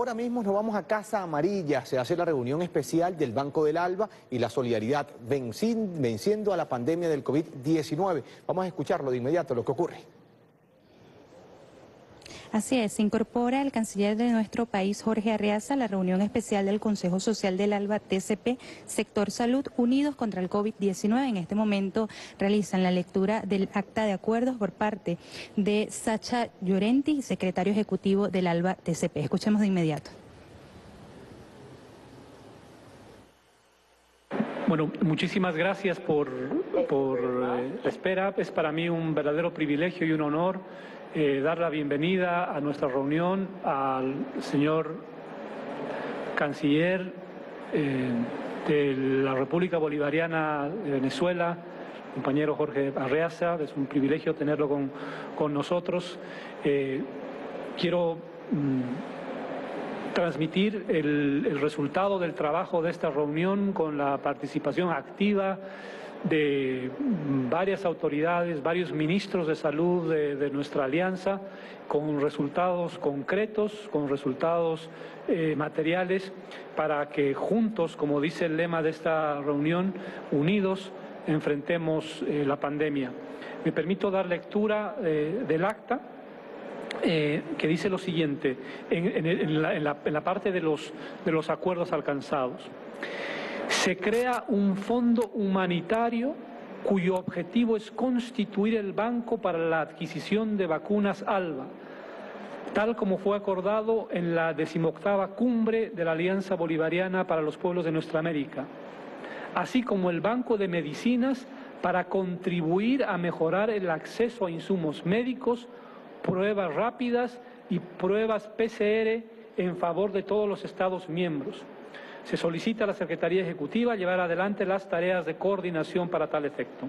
Ahora mismo nos vamos a Casa Amarilla, se hace la reunión especial del Banco del Alba y la solidaridad venciendo a la pandemia del COVID-19. Vamos a escucharlo de inmediato, lo que ocurre. Así es, se incorpora el canciller de nuestro país, Jorge Arreaza, a la reunión especial del Consejo Social del Alba TCP, Sector Salud, Unidos contra el COVID-19. En este momento realizan la lectura del acta de acuerdos por parte de Sacha Llorenti, secretario ejecutivo del Alba TCP. Escuchemos de inmediato. Bueno, muchísimas gracias por la espera. Es para mí un verdadero privilegio y un honor dar la bienvenida a nuestra reunión al señor canciller de la República Bolivariana de Venezuela, compañero Jorge Arreaza. Es un privilegio tenerlo con nosotros. Quiero transmitir el resultado del trabajo de esta reunión con la participación activa de varias autoridades, varios ministros de salud de nuestra alianza, con resultados concretos, con resultados materiales, para que juntos, como dice el lema de esta reunión, unidos, enfrentemos la pandemia. Me permito dar lectura del acta, que dice lo siguiente, en la parte de los acuerdos alcanzados. Se crea un fondo humanitario cuyo objetivo es constituir el banco para la adquisición de vacunas ALBA, tal como fue acordado en la 18ª cumbre de la Alianza Bolivariana para los Pueblos de Nuestra América, así como el Banco de Medicinas para contribuir a mejorar el acceso a insumos médicos, pruebas rápidas y pruebas PCR en favor de todos los Estados miembros. Se solicita a la Secretaría Ejecutiva llevar adelante las tareas de coordinación para tal efecto.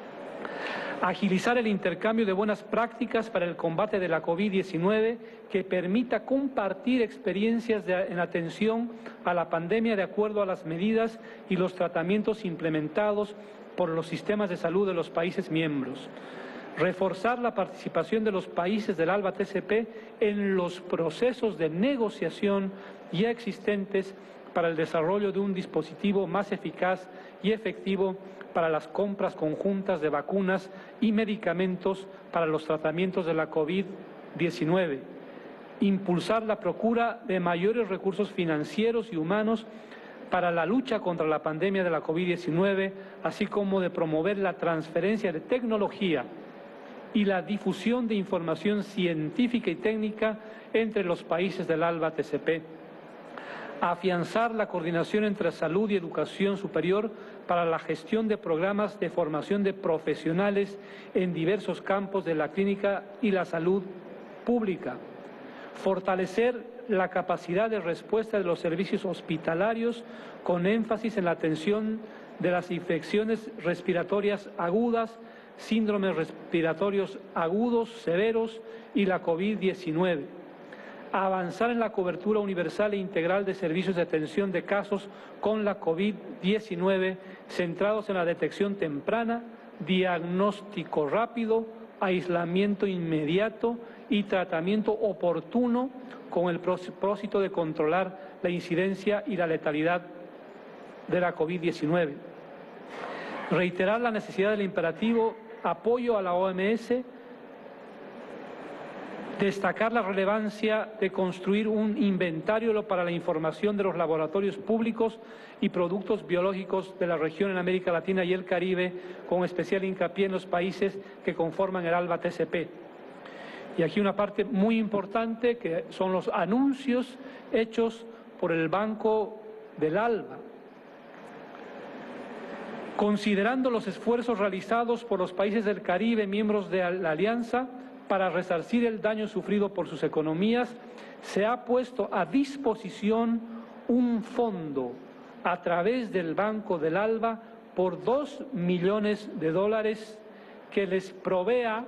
Agilizar el intercambio de buenas prácticas para el combate de la COVID-19 que permita compartir experiencias en atención a la pandemia de acuerdo a las medidas y los tratamientos implementados por los sistemas de salud de los países miembros. Reforzar la participación de los países del ALBA TCP en los procesos de negociación ya existentes para el desarrollo de un dispositivo más eficaz y efectivo para las compras conjuntas de vacunas y medicamentos para los tratamientos de la COVID-19. Impulsar la procura de mayores recursos financieros y humanos para la lucha contra la pandemia de la COVID-19, así como de promover la transferencia de tecnología y la difusión de información científica y técnica entre los países del ALBA TCP. Afianzar la coordinación entre salud y educación superior para la gestión de programas de formación de profesionales en diversos campos de la clínica y la salud pública. Fortalecer la capacidad de respuesta de los servicios hospitalarios con énfasis en la atención de las infecciones respiratorias agudas, síndromes respiratorios agudos, severos y la COVID-19. Avanzar en la cobertura universal e integral de servicios de atención de casos con la COVID-19 centrados en la detección temprana, diagnóstico rápido, aislamiento inmediato y tratamiento oportuno con el propósito de controlar la incidencia y la letalidad de la COVID-19. Reiterar la necesidad del imperativo apoyo a la OMS, destacar la relevancia de construir un inventario para la información de los laboratorios públicos y productos biológicos de la región en América Latina y el Caribe, con especial hincapié en los países que conforman el ALBA TCP. Y aquí una parte muy importante que son los anuncios hechos por el Banco del ALBA. Considerando los esfuerzos realizados por los países del Caribe, miembros de la Alianza, para resarcir el daño sufrido por sus economías, se ha puesto a disposición un fondo a través del Banco del Alba por $2 millones que les provea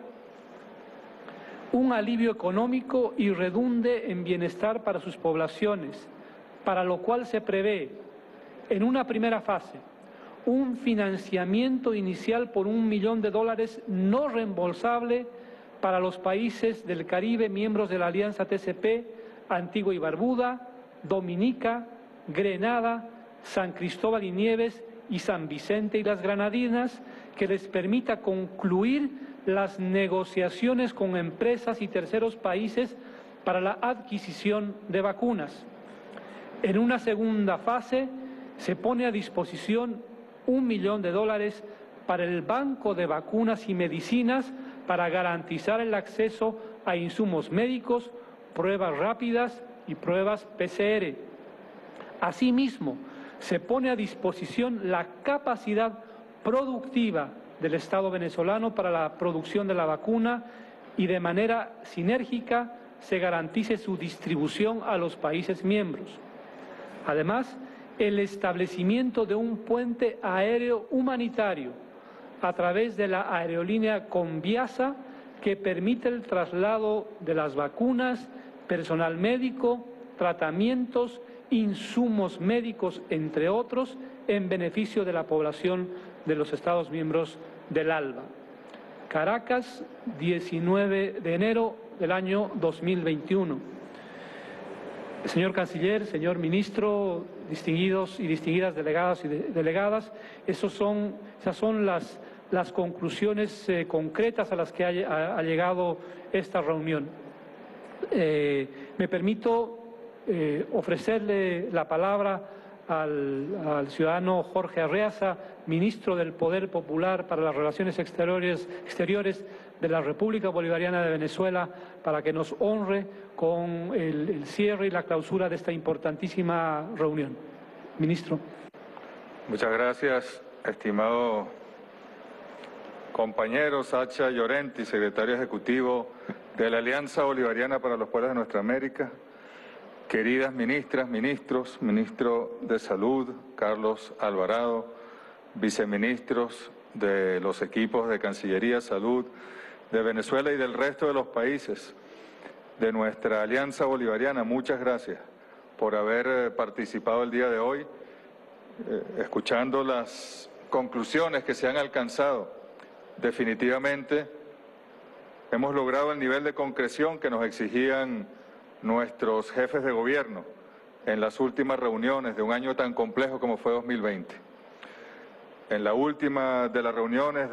un alivio económico y redunde en bienestar para sus poblaciones, para lo cual se prevé, en una primera fase, un financiamiento inicial por $1 millón no reembolsable para los países del Caribe, miembros de la Alianza TCP, Antigua y Barbuda, Dominica, Grenada, San Cristóbal y Nieves y San Vicente y las Granadinas, que les permita concluir las negociaciones con empresas y terceros países para la adquisición de vacunas. En una segunda fase se pone a disposición $1 millón para el Banco de Vacunas y Medicinas para garantizar el acceso a insumos médicos, pruebas rápidas y pruebas PCR. Asimismo, se pone a disposición la capacidad productiva del Estado venezolano para la producción de la vacuna y de manera sinérgica se garantice su distribución a los países miembros. Además, el establecimiento de un puente aéreo humanitario a través de la aerolínea Conviasa que permite el traslado de las vacunas, personal médico, tratamientos, insumos médicos, entre otros, en beneficio de la población de los Estados miembros del ALBA. Caracas, 19 de enero del año 2021. Señor Canciller, señor Ministro, distinguidos y distinguidas delegadas y delegadas, esas son las conclusiones concretas a las que ha llegado esta reunión. Me permito ofrecerle la palabra al ciudadano Jorge Arreaza, ministro del Poder Popular para las Relaciones Exteriores de la República Bolivariana de Venezuela, para que nos honre con el cierre y la clausura de esta importantísima reunión. Ministro. Muchas gracias, estimado compañero Sacha Llorenti, secretario ejecutivo de la Alianza Bolivariana para los Pueblos de Nuestra América. Queridas ministras, ministros, ministro de Salud, Carlos Alvarado, viceministros de los equipos de Cancillería, Salud, de Venezuela y del resto de los países de nuestra Alianza Bolivariana, muchas gracias por haber participado el día de hoy, escuchando las conclusiones que se han alcanzado. Definitivamente hemos logrado el nivel de concreción que nos exigían nuestros jefes de gobierno en las últimas reuniones de un año tan complejo como fue 2020. En la última de las reuniones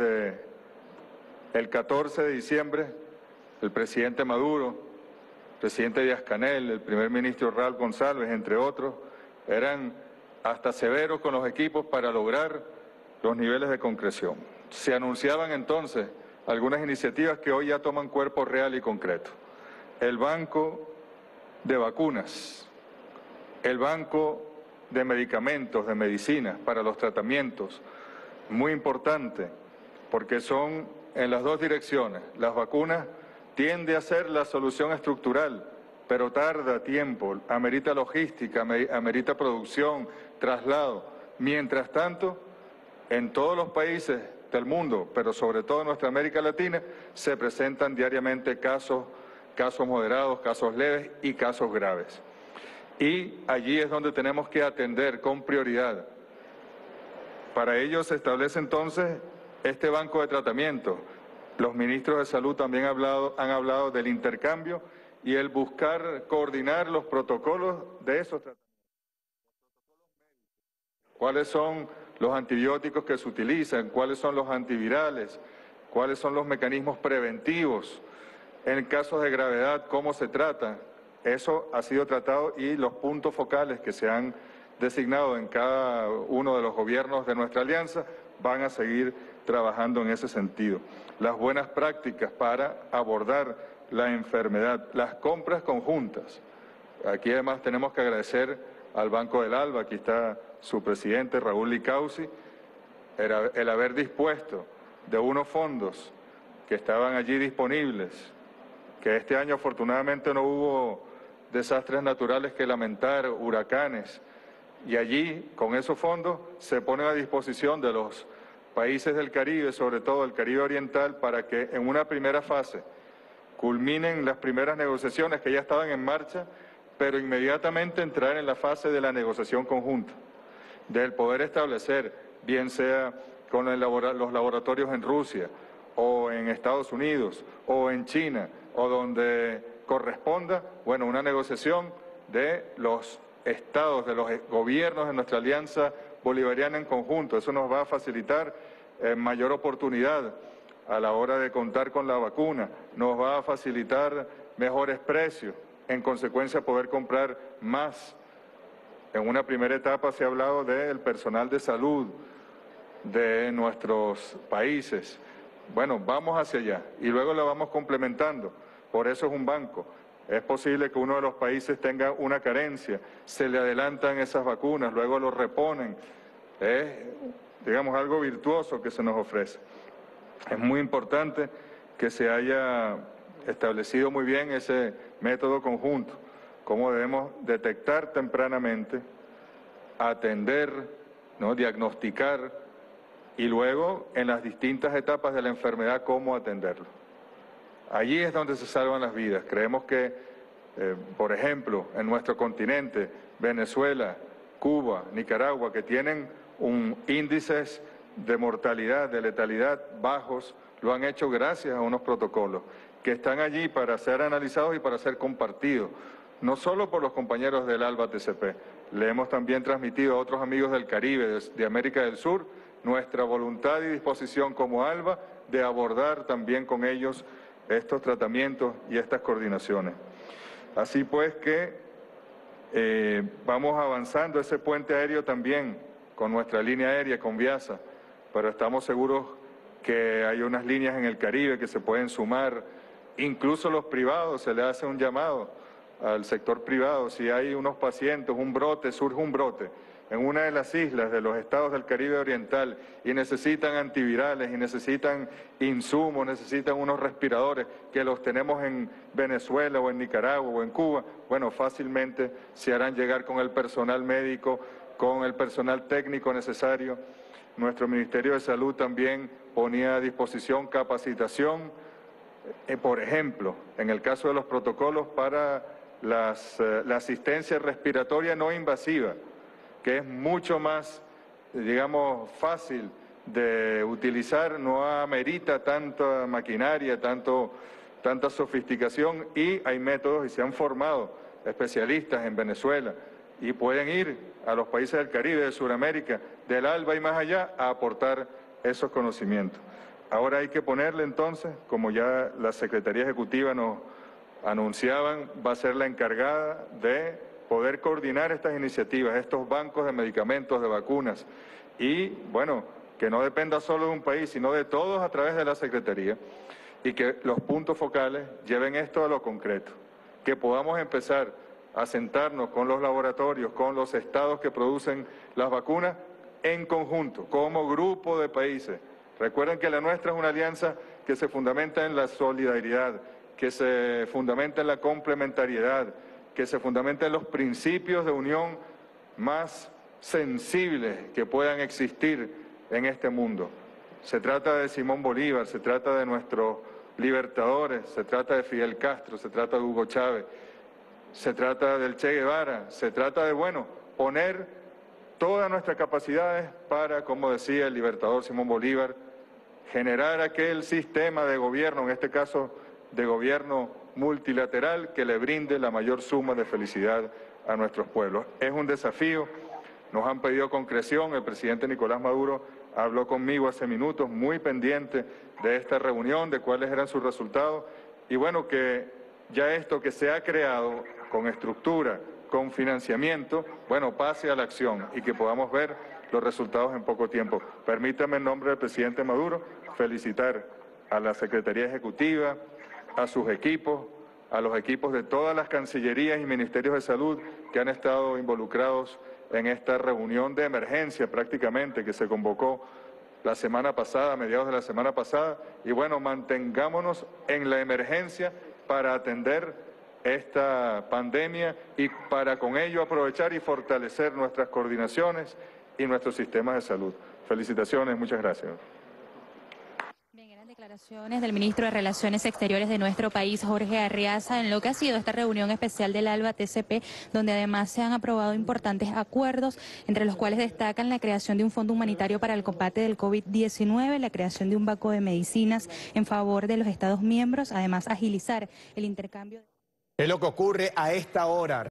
del 14 de diciembre, el presidente Maduro, el presidente Díaz-Canel, el primer ministro Raúl González, entre otros, eran hasta severos con los equipos para lograr los niveles de concreción. Se anunciaban entonces algunas iniciativas que hoy ya toman cuerpo real y concreto. El Banco de Vacunas, el Banco de Medicamentos, de Medicinas para los tratamientos, muy importante, porque son en las dos direcciones. Las vacunas tiende a ser la solución estructural, pero tarda tiempo, amerita logística, amerita producción, traslado. Mientras tanto, en todos los países del mundo, pero sobre todo en nuestra América Latina, se presentan diariamente casos moderados, casos leves y casos graves. Y allí es donde tenemos que atender con prioridad. Para ello se establece entonces este banco de tratamiento. Los ministros de Salud también han hablado del intercambio y el buscar coordinar los protocolos de esos tratamientos. ¿Cuáles son los antibióticos que se utilizan? ¿Cuáles son los antivirales? ¿Cuáles son los mecanismos preventivos? En casos de gravedad, ¿cómo se trata? Eso ha sido tratado y los puntos focales que se han designado en cada uno de los gobiernos de nuestra alianza van a seguir trabajando en ese sentido. Las buenas prácticas para abordar la enfermedad, las compras conjuntas. Aquí además tenemos que agradecer al Banco del ALBA, aquí está su presidente Raúl Licausi, el haber dispuesto de unos fondos que estaban allí disponibles, que este año afortunadamente no hubo desastres naturales que lamentar, huracanes, y allí con esos fondos se ponen a disposición de los países del Caribe, sobre todo el Caribe Oriental, para que en una primera fase culminen las primeras negociaciones que ya estaban en marcha, pero inmediatamente entrar en la fase de la negociación conjunta, del poder establecer, bien sea con los laboratorios en Rusia, o en Estados Unidos, o en China, o donde corresponda, bueno, una negociación de los estados, de los gobiernos de nuestra alianza bolivariana en conjunto. Eso nos va a facilitar mayor oportunidad a la hora de contar con la vacuna, nos va a facilitar mejores precios, en consecuencia poder comprar más. En una primera etapa se ha hablado del personal de salud de nuestros países. Bueno, vamos hacia allá y luego la vamos complementando. Por eso es un banco. Es posible que uno de los países tenga una carencia, se le adelantan esas vacunas, luego lo reponen. Es, digamos, algo virtuoso que se nos ofrece. Es muy importante que se haya establecido muy bien ese método conjunto, cómo debemos detectar tempranamente, atender, ¿no?, diagnosticar y luego en las distintas etapas de la enfermedad cómo atenderlo. Allí es donde se salvan las vidas. Creemos que, por ejemplo, en nuestro continente, Venezuela, Cuba, Nicaragua, que tienen índices de mortalidad, de letalidad bajos, lo han hecho gracias a unos protocolos que están allí para ser analizados y para ser compartidos, no solo por los compañeros del ALBA TCP, le hemos también transmitido a otros amigos del Caribe, de América del Sur, nuestra voluntad y disposición como ALBA de abordar también con ellos estos tratamientos y estas coordinaciones. Así pues que vamos avanzando ese puente aéreo también con nuestra línea aérea, con Viasa, pero estamos seguros que hay unas líneas en el Caribe que se pueden sumar, incluso los privados, se le hace un llamado al sector privado, si hay unos pacientes, un brote, surge un brote en una de las islas de los estados del Caribe Oriental y necesitan antivirales y necesitan insumos, necesitan unos respiradores que los tenemos en Venezuela o en Nicaragua o en Cuba, bueno, fácilmente se harán llegar con el personal médico, con el personal técnico necesario. Nuestro Ministerio de Salud también ponía a disposición capacitación, por ejemplo, en el caso de los protocolos para la asistencia respiratoria no invasiva, que es mucho más, digamos, fácil de utilizar, no amerita tanta maquinaria, tanta sofisticación, y hay métodos y se han formado especialistas en Venezuela y pueden ir a los países del Caribe, de Sudamérica, del ALBA y más allá a aportar esos conocimientos. Ahora hay que ponerle entonces, como ya la Secretaría Ejecutiva nos anunciaban, va a ser la encargada de poder coordinar estas iniciativas, estos bancos de medicamentos, de vacunas, y bueno, que no dependa solo de un país, sino de todos a través de la Secretaría, y que los puntos focales lleven esto a lo concreto, que podamos empezar a sentarnos con los laboratorios, con los estados que producen las vacunas, en conjunto, como grupo de países. Recuerden que la nuestra es una alianza que se fundamenta en la solidaridad, que se fundamenta en la complementariedad, que se fundamenta en los principios de unión más sensibles que puedan existir en este mundo. Se trata de Simón Bolívar, se trata de nuestros libertadores, se trata de Fidel Castro, se trata de Hugo Chávez, se trata del Che Guevara, se trata de, bueno, poner todas nuestras capacidades para, como decía el libertador Simón Bolívar, generar aquel sistema de gobierno, en este caso de gobierno multilateral, que le brinde la mayor suma de felicidad a nuestros pueblos. Es un desafío, nos han pedido concreción, el presidente Nicolás Maduro habló conmigo hace minutos, muy pendiente de esta reunión, de cuáles eran sus resultados, y bueno, que ya esto que se ha creado con estructura, con financiamiento, bueno, pase a la acción y que podamos ver los resultados en poco tiempo. Permítame en nombre del presidente Maduro felicitar a la Secretaría Ejecutiva, a sus equipos, a los equipos de todas las cancillerías y ministerios de salud que han estado involucrados en esta reunión de emergencia prácticamente que se convocó la semana pasada, a mediados de la semana pasada, y bueno, mantengámonos en la emergencia para atender esta pandemia y para con ello aprovechar y fortalecer nuestras coordinaciones y nuestros sistemas de salud. Felicitaciones, muchas gracias. Bien, eran declaraciones del ministro de Relaciones Exteriores de nuestro país, Jorge Arriaza, en lo que ha sido esta reunión especial del ALBA TCP, donde además se han aprobado importantes acuerdos, entre los cuales destacan la creación de un fondo humanitario para el combate del COVID-19, la creación de un banco de medicinas en favor de los Estados miembros, además agilizar el intercambio Es lo que ocurre a esta hora.